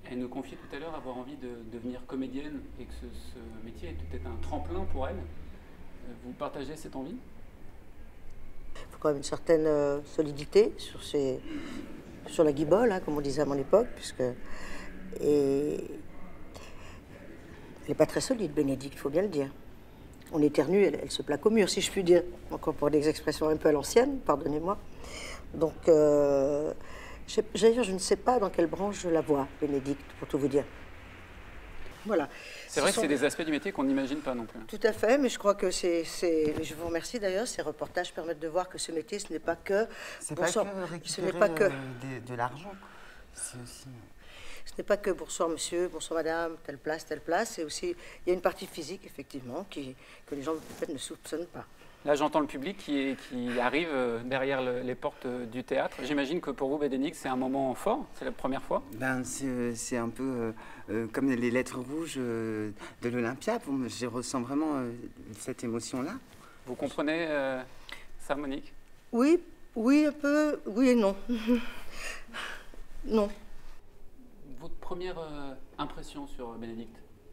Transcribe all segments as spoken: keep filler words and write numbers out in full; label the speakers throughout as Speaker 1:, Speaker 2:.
Speaker 1: Elle nous confiait tout à l'heure avoir envie de devenir comédienne et que ce, ce métier est peut-être un tremplin pour elle. Vous partagez cette envie?
Speaker 2: Il faut quand même une certaine euh, solidité sur, ses, sur la guibole, hein, comme on disait à mon époque, puisque... Et... Elle n'est pas très solide, Bénédicte, il faut bien le dire. On éternue, elle, elle se plaque au mur, si je puis dire. Encore pour des expressions un peu à l'ancienne, pardonnez-moi. Donc, euh, d'ailleurs, je ne sais pas dans quelle branche je la vois, Bénédicte, pour tout vous dire. Voilà.
Speaker 1: C'est vrai que c'est des aspects du métier qu'on n'imagine pas non plus.
Speaker 2: Tout à fait, mais je crois que c'est... Je vous remercie d'ailleurs, ces reportages permettent de voir que ce métier, ce n'est pas que...
Speaker 3: C'est pas
Speaker 2: Bonsoir.
Speaker 3: que récupérer
Speaker 2: Ce n'est pas que...
Speaker 3: euh, de, de l'argent. C'est aussi...
Speaker 2: Ce n'est pas que bonsoir monsieur, bonsoir madame, telle place, telle place. C'est aussi... Il y a une partie physique, effectivement, qui, que les gens peut-être ne soupçonnent pas.
Speaker 1: Là, j'entends le public qui, est, qui arrive derrière le, les portes du théâtre. J'imagine que pour vous, Bénédicte, c'est un moment fort. C'est la première fois.
Speaker 3: Ben, c'est un peu euh, euh, comme les lettres rouges euh, de l'Olympia. Je ressens vraiment euh, cette émotion-là.
Speaker 1: Vous comprenez euh, ça, Monique?
Speaker 2: Oui, oui, un peu. Oui et non. Non.
Speaker 1: Votre première euh, impression sur Bénédicte?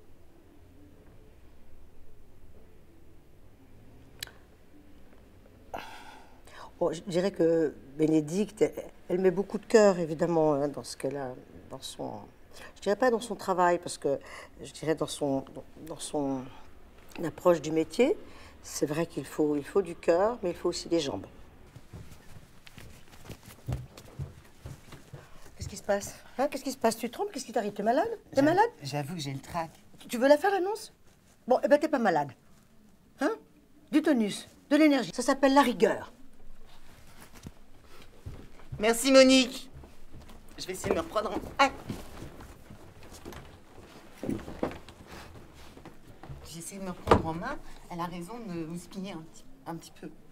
Speaker 2: Bon, je dirais que Bénédicte, elle, elle met beaucoup de cœur, évidemment, hein, dans ce qu'elle a, dans son... Je dirais pas dans son travail, parce que je dirais dans son, dans son approche du métier. C'est vrai qu'il faut, il faut du cœur, mais il faut aussi des jambes. Qu'est-ce qui se passe, hein? Qu'est-ce qui se passe? Tu te trompes? Qu'est-ce qui t'arrive? T'es malade? T'es malade?
Speaker 3: J'avoue que j'ai le trac.
Speaker 2: Tu, tu veux la faire, l'annonce? Bon, eh ben t'es pas malade. Hein? Du tonus, de l'énergie. Ça s'appelle la rigueur.
Speaker 3: Merci, Monique. Je vais essayer de me reprendre en... Ah. J'essaie de me reprendre en main. Elle a raison de me spinner un petit, un petit peu.